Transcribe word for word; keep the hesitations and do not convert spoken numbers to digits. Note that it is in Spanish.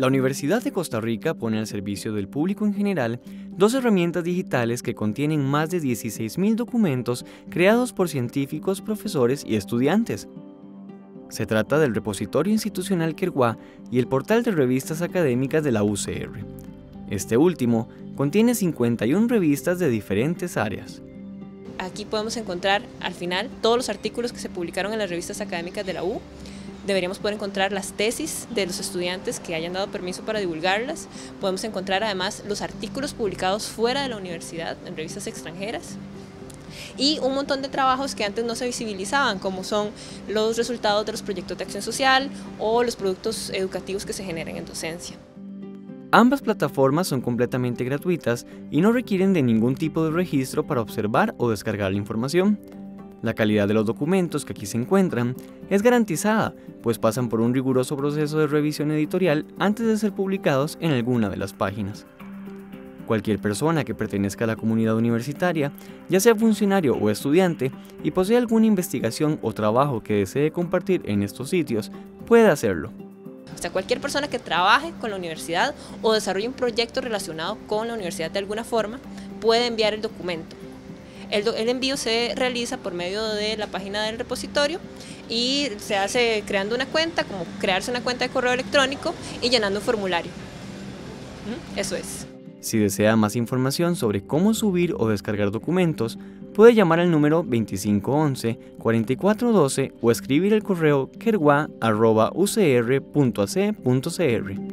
La Universidad de Costa Rica pone al servicio del público en general dos herramientas digitales que contienen más de dieciséis mil documentos creados por científicos, profesores y estudiantes. Se trata del repositorio institucional Kerguá y el portal de revistas académicas de la U C R. Este último contiene cincuenta y una revistas de diferentes áreas. Aquí podemos encontrar al final todos los artículos que se publicaron en las revistas académicas de la U. Deberíamos poder encontrar las tesis de los estudiantes que hayan dado permiso para divulgarlas. Podemos encontrar además los artículos publicados fuera de la universidad en revistas extranjeras. Y un montón de trabajos que antes no se visibilizaban, como son los resultados de los proyectos de acción social o los productos educativos que se generan en docencia. Ambas plataformas son completamente gratuitas y no requieren de ningún tipo de registro para observar o descargar la información. La calidad de los documentos que aquí se encuentran es garantizada, pues pasan por un riguroso proceso de revisión editorial antes de ser publicados en alguna de las páginas. Cualquier persona que pertenezca a la comunidad universitaria, ya sea funcionario o estudiante, y posea alguna investigación o trabajo que desee compartir en estos sitios, puede hacerlo. O sea, cualquier persona que trabaje con la universidad o desarrolle un proyecto relacionado con la universidad de alguna forma, puede enviar el documento. El, do el envío se realiza por medio de la página del repositorio y se hace creando una cuenta, como crearse una cuenta de correo electrónico y llenando un formulario. ¿Mm? Eso es. Si desea más información sobre cómo subir o descargar documentos, puede llamar al número veinticinco once, cuarenta y cuatro doce o escribir el correo kerguá arroba u c r punto a c punto c r.